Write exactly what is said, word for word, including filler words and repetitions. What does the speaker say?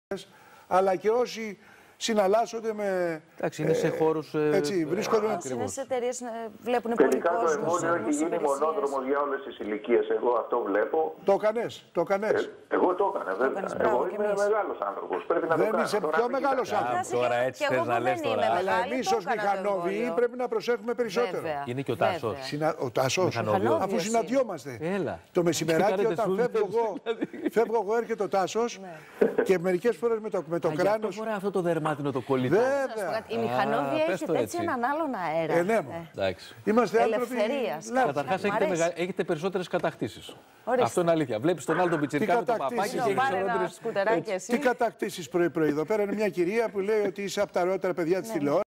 αλλά και όσοι συναλλάσσονται με. Εντάξει, είναι σε χώρους. Έτσι, βρίσκονται με. Όσοι είναι σε εταιρείες, βλέπουν πολύ κόσμο. Τελικά το εμβόλιο έχει γίνει μονόδρομος για όλες τις ηλικίες. Εγώ αυτό βλέπω. Το έκανες, το έκανες. Ε, εγώ το έκανα, βέβαια. Εγώ είμαι μεγάλος άνθρωπος. Πρέπει να δεν το κάνω. είσαι πιο μεγάλος άνθρωπος. Τώρα έτσι θες να λες τώρα. Αλλά εμείς ως μηχανόβιοι πρέπει να προσέχουμε περισσότερο. Βέβαια. Είναι και ο Τάσος. Συνα... Ο Τάσος, αφού συναντιόμαστε. Έλα. Το μεσημεράκι όταν φεύγω εγώ, φεύγω εγώ έρχεται ο Τάσος και μερικές φορές με το, με το κράνος. Αυτό φορά αυτό το δερμάτινο το κολλητό. Βέβαια. Η μηχανόβια έχετε έτσι έναν άλλον αέρα. Ε, ναι, είμαστε άνθρωποι. Καταρχάς έχετε, έχετε περισσότερες κατακτήσεις. Αυτό είναι αλήθεια. Βλέπεις τον άλλο τον πιτσιρικά με το παπάκι και έχεις ένα σκουτεράκι εσύ. Τι κατακτήσεις πρωί-πρωί. Εδώ πέρα είναι μια κυρία που λέει ότι είσαι από τα ωραιότερα παιδιά της τηλεόρασης.